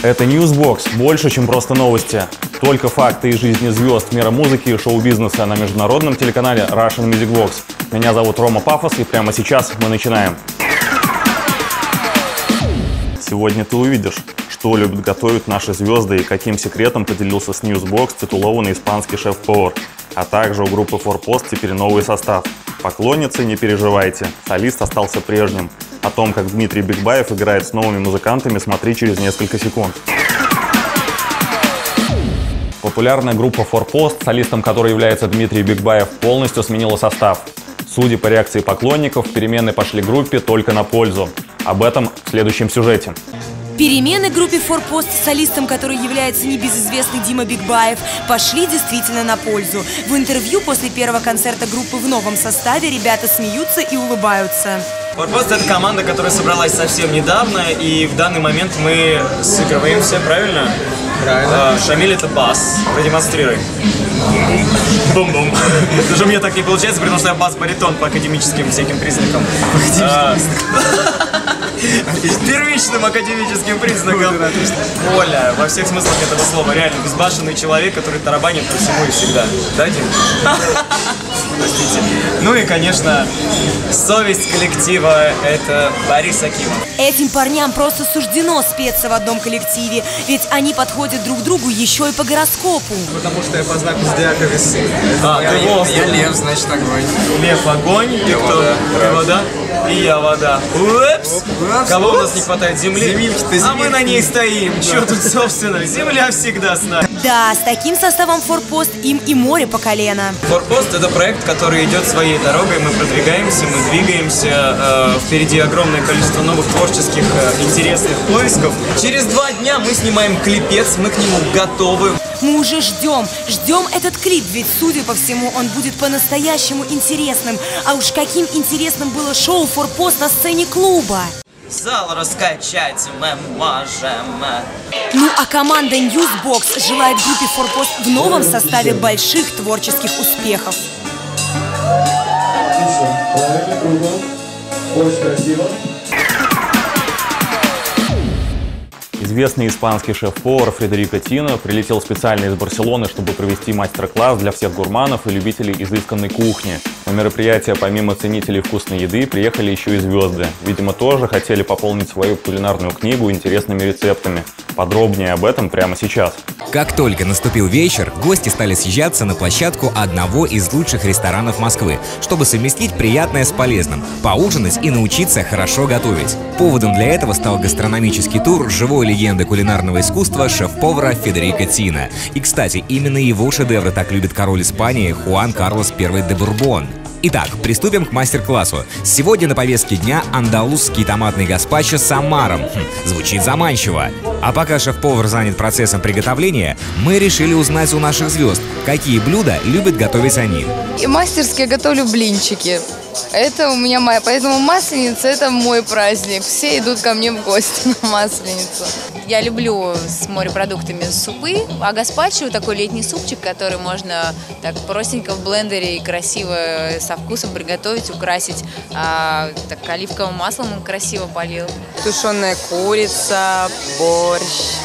Это Newsbox, больше, чем просто новости. Только факты из жизни звезд мира музыки и шоу-бизнеса на международном телеканале Russian Music Box. Меня зовут Рома Пафос, и прямо сейчас мы начинаем. Сегодня ты увидишь, что любят готовить наши звезды и каким секретом поделился с Newsbox титулованный испанский шеф-повар. А также у группы Forpost теперь новый состав. Поклонницы, не переживайте, солист остался прежним. О том, как Дмитрий Бигбаев играет с новыми музыкантами, смотри через несколько секунд. Популярная группа Forpost, солистом которой является Дмитрий Бигбаев, полностью сменила состав. Судя по реакции поклонников, перемены пошли группе только на пользу. Об этом в следующем сюжете. Перемены группе Forpost с солистом, который является небезызвестный Дима Бигбаев, пошли действительно на пользу. В интервью после первого концерта группы в новом составе ребята смеются и улыбаются. Forpost — это команда, которая собралась совсем недавно, и в данный момент мы сыгрываемся, правильно? Правильно. Шамиль — это бас. Продемонстрируй. Бум-бум. Даже у меня так не получается, потому что я бас-баритон по академическим всяким признакам. Первичным академическим признаком. Оля, во всех смыслах этого слова, реально безбашенный человек, который тарабанит по всему и всегда. Да, Дим? Простите. Ну и, конечно, совесть коллектива — это Борис Акимов. Этим парням просто суждено спеться в одном коллективе, ведь они подходят друг другу еще и по гороскопу. Потому что я по знаку зодиака Весы. Я лев, значит, огонь. Лев — огонь, ты кто? Ты вода? И я вода. Упс! Кого у нас не хватает? Земли? А мы на ней стоим. Че тут, собственно? Земля всегда с нами. Да, с таким составом Forpost им и море по колено. Forpost — это проект, который идет своей дорогой. Мы продвигаемся, мы двигаемся. Впереди огромное количество новых творческих интересных поисков. Через 2 дня мы снимаем клипец, мы к нему готовы. Мы уже ждем этот клип, ведь, судя по всему, он будет по-настоящему интересным. А уж каким интересным было шоу Forpost на сцене клуба. Зал раскачать мы можем. Ну а команда Newsbox желает группе Forpost в новом составе больших творческих успехов. Отлично, правильно, круто, очень красиво. Известный испанский шеф-повар Федерико Тино прилетел специально из Барселоны, чтобы провести мастер-класс для всех гурманов и любителей изысканной кухни. На мероприятие помимо ценителей вкусной еды приехали еще и звезды. Видимо, тоже хотели пополнить свою кулинарную книгу интересными рецептами. Подробнее об этом прямо сейчас. Как только наступил вечер, гости стали съезжаться на площадку одного из лучших ресторанов Москвы, чтобы совместить приятное с полезным, поужинать и научиться хорошо готовить. Поводом для этого стал гастрономический тур живой легенды кулинарного искусства шеф-повара Федерико Тино. И, кстати, именно его шедевры так любит король Испании Хуан Карлос I де Бурбон. Итак, приступим к мастер-классу. Сегодня на повестке дня андалузский томатный гаспачо с омаром. Звучит заманчиво. А пока шеф-повар занят процессом приготовления, мы решили узнать у наших звезд, какие блюда любят готовить они. И мастерски я готовлю блинчики. Это у меня поэтому Масленица — это мой праздник. Все идут ко мне в гости на Масленицу. Я люблю с морепродуктами супы, а гаспачо — такой летний супчик, который можно так простенько в блендере и красиво со вкусом приготовить, украсить. Так оливковым маслом он красиво полил. Тушеная курица, борщ,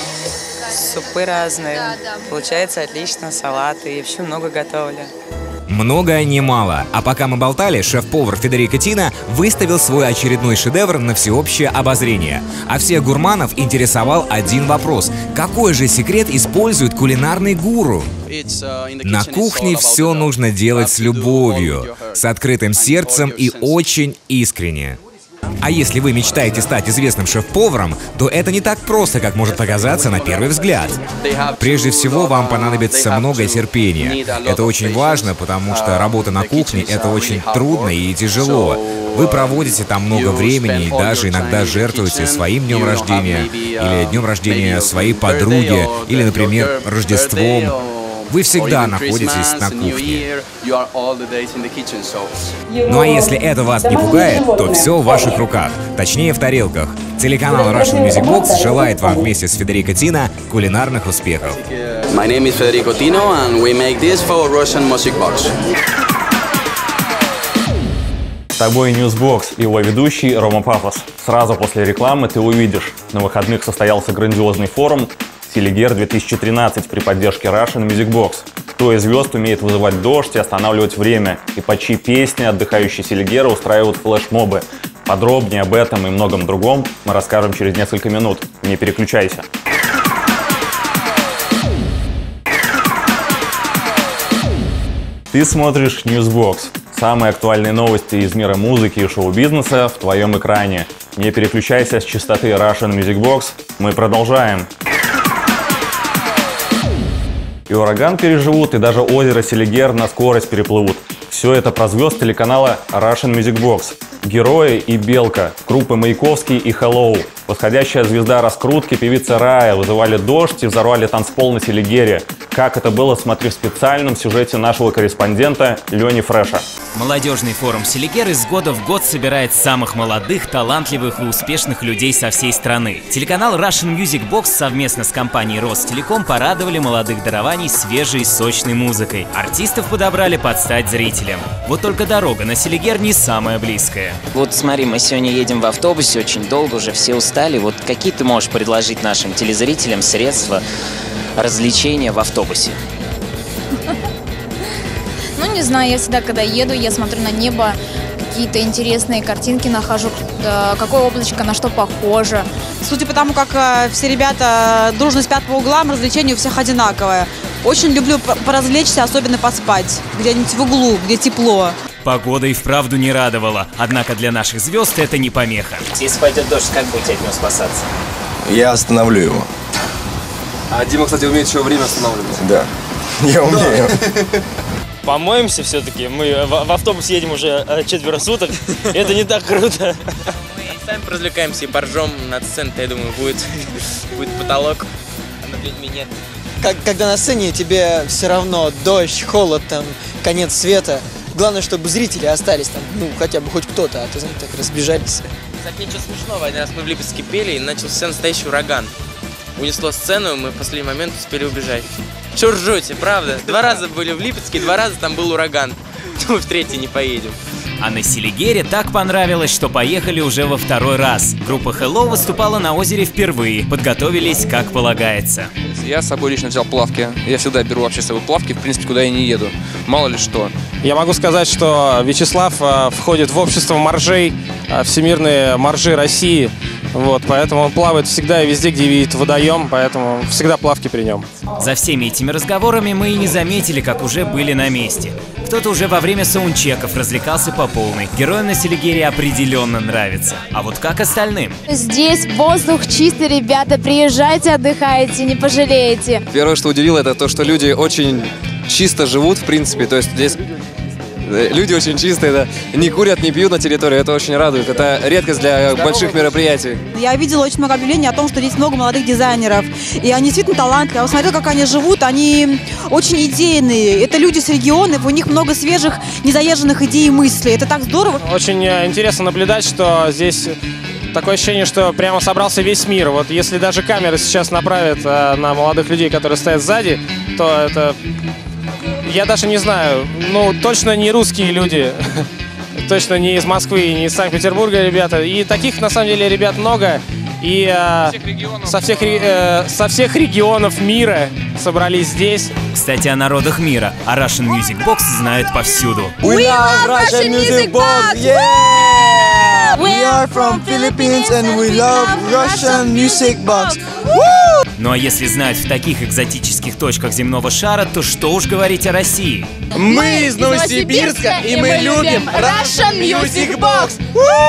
супы разные. Да. Получается отлично, салаты, и вообще много готовлю. Много, не мало. А пока мы болтали, шеф-повар Федерико Тино выставил свой очередной шедевр на всеобщее обозрение. А всех гурманов интересовал один вопрос. Какой же секрет использует кулинарный гуру? На кухне все нужно делать с любовью, с открытым сердцем и очень искренне. А если вы мечтаете стать известным шеф-поваром, то это не так просто, как может показаться на первый взгляд. Прежде всего, вам понадобится много терпения. Это очень важно, потому что работа на кухне — это очень трудно и тяжело. Вы проводите там много времени и даже иногда жертвуете своим днем рождения, или днем рождения своей подруги, или, например, Рождеством. Вы всегда находитесь на кухне. Ну а если это вас не пугает, то все в ваших руках, точнее в тарелках. Телеканал Russian Music Box желает вам вместе с Федерико Тино кулинарных успехов. My name is Federico Tino and we make this for Russian Music Box. тобой Newsbox и его ведущий Рома Пафос. Сразу после рекламы ты увидишь. На выходных состоялся грандиозный форум Селигер 2013 при поддержке Russian Music Box. Кто из звезд умеет вызывать дождь и останавливать время, и под чьи песни отдыхающие селигеры устраивают флешмобы. Подробнее об этом и многом другом мы расскажем через несколько минут. Не переключайся. Ты смотришь Newsbox. Самые актуальные новости из мира музыки и шоу-бизнеса в твоем экране. Не переключайся с частоты Russian Music Box. Мы продолжаем. И ураган переживут, и даже озеро Селигер на скорость переплывут. Все это про звезд телеканала Russian Music Box. Герои и Белка, группы Маяковский и Hello. Восходящая звезда раскрутки, певица Рая вызывали дождь и взорвали танцпол на Селигере. Как это было, смотри в специальном сюжете нашего корреспондента Лени Фреша. Молодежный форум Селигер из года в год собирает самых молодых, талантливых и успешных людей со всей страны. Телеканал Russian Music Box совместно с компанией Ростелеком порадовали молодых дарований свежей, сочной музыкой. Артистов подобрали под стать зрителям. Вот только дорога на Селигер не самая близкая. Вот смотри, мы сегодня едем в автобусе, очень долго, уже все устали. Вот какие ты можешь предложить нашим телезрителям средства развлечения в автобусе? Ну, не знаю, я всегда, когда еду, я смотрю на небо, какие-то интересные картинки нахожу, какое облачко на что похоже. Судя по тому, как все ребята дружно спят по углам, развлечение у всех одинаковое. Очень люблю поразвлечься, особенно поспать, где-нибудь в углу, где тепло. Погода и вправду не радовала, однако для наших звезд это не помеха. Если пойдет дождь, как будете от него спасаться? Я остановлю его. А Дима, кстати, умеет еще время останавливать. Да, я умею. Помоемся все-таки. Мы в автобус едем уже 4 суток. Это не так круто. Мы и сами развлекаемся и боржом над сценой, я думаю, будет потолок, а над людьми нет. Когда на сцене тебе все равно дождь, холод, там, конец света. Главное, чтобы зрители остались там, ну, хотя бы хоть кто-то, а то, знаете, так разбежались. Кстати, ничего смешного. Один раз мы в Липецке пели, и начался настоящий ураган. Унесло сцену, мы в последний момент успели убежать. Чё ржете, правда? 2 раза были в Липецке, 2 раза там был ураган. Мы в 3-й не поедем. А на Селигере так понравилось, что поехали уже во 2-й раз. Группа Hello выступала на озере впервые. Подготовились как полагается. Я с собой лично взял плавки. Я всегда беру вообще с собой плавки, в принципе, куда я не еду. Мало ли что. Я могу сказать, что Вячеслав входит в общество моржей, всемирные моржи России. Вот, поэтому он плавает всегда и везде, где видит водоем, поэтому всегда плавки при нем. За всеми этими разговорами мы и не заметили, как уже были на месте. Кто-то уже во время саундчеков развлекался по полной. Героям на Селигере определенно нравится. А вот как остальным? Здесь воздух чистый, ребята, приезжайте, отдыхайте, не пожалеете. Первое, что удивило, это то, что люди очень чисто живут, в принципе, то есть здесь... Люди очень чистые, да. Не курят, не пьют на территории, это очень радует. Это редкость для больших мероприятий. Я видела очень много объявлений о том, что здесь много молодых дизайнеров. И они действительно талантливые. Я смотрела, как они живут, они очень идейные. Это люди с регионов, у них много свежих, незаезженных идей и мыслей. Это так здорово. Очень интересно наблюдать, что здесь такое ощущение, что прямо собрался весь мир. Вот если даже камеры сейчас направят на молодых людей, которые стоят сзади, то это... Я даже не знаю, ну, точно не русские люди, точно не из Москвы, не из Санкт-Петербурга ребята. И таких, на самом деле, ребят много. И со всех регионов мира собрались здесь. Кстати, о народах мира. А Russian Music Box знают повсюду. We love Russian Music Box! Yeah! We are from Philippines and we love Russian Music Box! Ну а если знают в таких экзотических точках земного шара, то что уж говорить о России. Мы из Новосибирска, и мы любим Russian Music Box!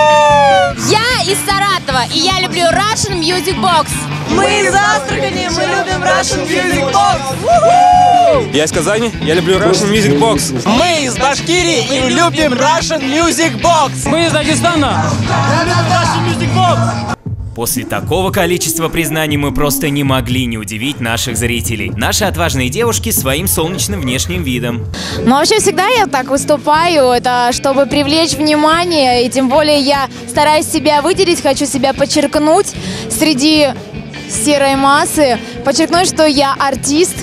Я из Саратова, и я люблю Russian Music Box! Мы из Астрахани, мы любим Russian Music Box! Я из Казани, я люблю Russian Music Box. Мы из Башкирии и любим Russian Music Box! Мы из Дагестана! Russian Music Box! После такого количества признаний мы просто не могли не удивить наших зрителей. Наши отважные девушки своим солнечным внешним видом. Ну, вообще, всегда я так выступаю, это чтобы привлечь внимание, и тем более я стараюсь себя выделить, хочу себя подчеркнуть среди серой массы, подчеркнуть, что я артист.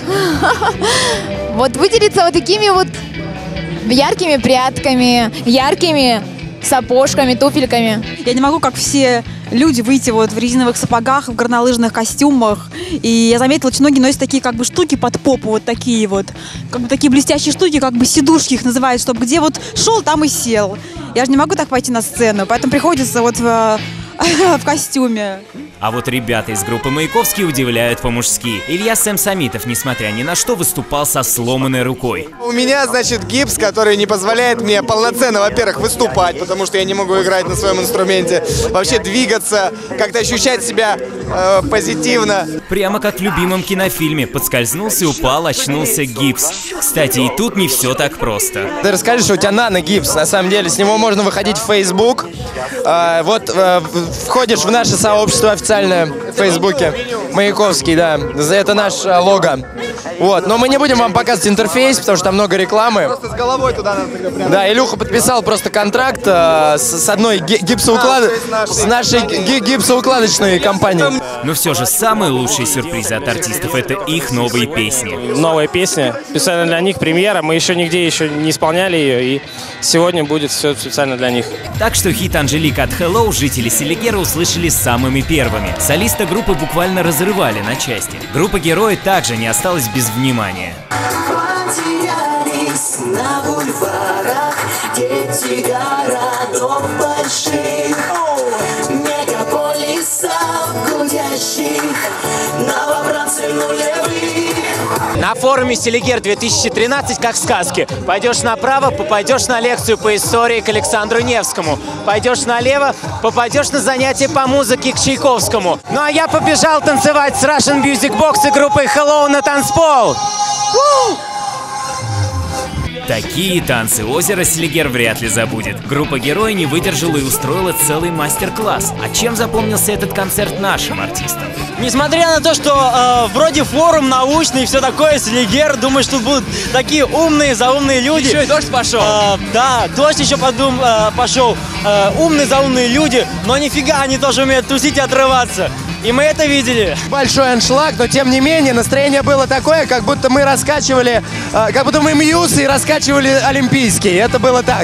Вот выделиться вот такими вот яркими прядками, яркими сапожками, туфельками. Я не могу, как все люди, выйти вот в резиновых сапогах, в горнолыжных костюмах. И я заметила, очень многие носят такие как бы штуки под попу, вот такие вот. Как бы такие блестящие штуки, как бы сидушки их называют, чтобы где вот шел, там и сел. Я же не могу так пойти на сцену, поэтому приходится вот в костюме. А вот ребята из группы Маяковский удивляют по-мужски. Илья Сэм Самитов, несмотря ни на что, выступал со сломанной рукой. У меня, значит, гипс, который не позволяет мне полноценно, во-первых, выступать, потому что я не могу играть на своем инструменте, вообще двигаться, как-то ощущать себя позитивно. Прямо как в любимом кинофильме. Подскользнулся, упал, очнулся, гипс. Кстати, и тут не все так просто. Ты расскажи, что у тебя нано-гипс. На самом деле, с него можно выходить в Facebook. Входишь в наше сообщество официальное в Фейсбуке. Маяковский, да. Это наш лого. Вот. Но мы не будем вам показывать интерфейс, потому что там много рекламы. Просто с головой туда надо прям. Да, Илюха подписал просто контракт с одной с нашей гипсоукладочной компанией. Но все же самые лучшие сюрпризы от артистов — это их новые песни. Новая песня, специально для них, премьера. Мы еще нигде не исполняли ее, и сегодня будет все специально для них. Так что хит «Анжелика» от Hello жители Селигера услышали самыми первыми. Солиста группы буквально разрывали на части. Группа «Герои» также не осталась без внимания. На бульварах дети городов больших, мегаполисов гудящих, новобранцы нулевых. На форуме Селигер 2013 как в сказке. Пойдешь направо, попадешь на лекцию по истории к Александру Невскому. Пойдешь налево, попадешь на занятия по музыке к Чайковскому. Ну а я побежал танцевать с Russian Music Box и группой Hello на танцпол. Такие танцы озеро Селигер вряд ли забудет. Группа «Герои» не выдержала и устроила целый мастер-класс. А чем запомнился этот концерт нашим артистам? Несмотря на то, что вроде форум научный и все такое, Селигер, думаю, что будут такие умные, заумные люди. Еще и дождь пошел. Да, дождь еще пошел. Умные, заумные люди, но нифига, они тоже умеют тусить и отрываться. И мы это видели. Большой аншлаг, но тем не менее настроение было такое, как будто мы раскачивали, как будто мы Мьюз и раскачивали Олимпийский. Это было так.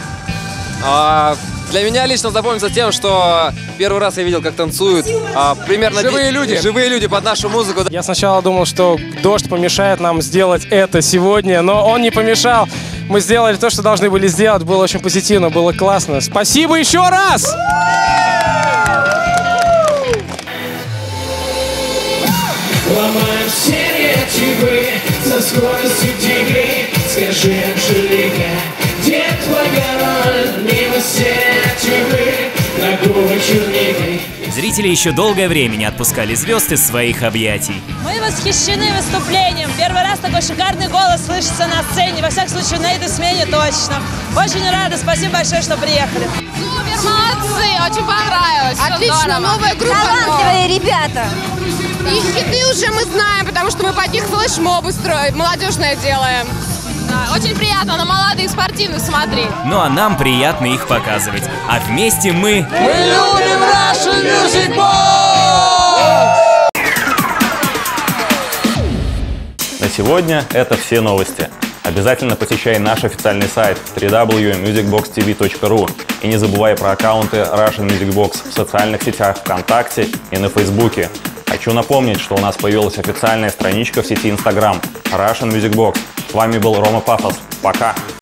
Для меня лично запомнится тем, что первый раз я видел, как танцуют примерно живые люди под нашу музыку. Я сначала думал, что дождь помешает нам сделать это сегодня, но он не помешал. Мы сделали то, что должны были сделать. Было очень позитивно, было классно. Спасибо еще раз! Ломаем стереотипы со скоростью тигры. Скажи, Анжелика, где твой король? Мимо стереотипы на губы черникой. Зрители еще долгое время не отпускали звезд из своих объятий. Мы восхищены выступлением. Первый раз такой шикарный голос слышится на сцене. Во всяком случае, на этой смене точно. Очень рада. Спасибо большое, что приехали. Супер, молодцы, очень понравилось. Отлично, новая группа. Талантливые ребята. И хиты уже мы знаем, потому что мы под них флешмобы строим, молодежное делаем. Да, очень приятно на молодых спортивных смотреть. Ну а нам приятно их показывать. А вместе мы... Мы любим Russian Music Box! На сегодня это все новости. Обязательно посещай наш официальный сайт www.musicboxtv.ru и не забывай про аккаунты Russian Music Box в социальных сетях ВКонтакте и на Фейсбуке. Хочу напомнить, что у нас появилась официальная страничка в сети Instagram Russian Music Box. С вами был Рома Пафос. Пока!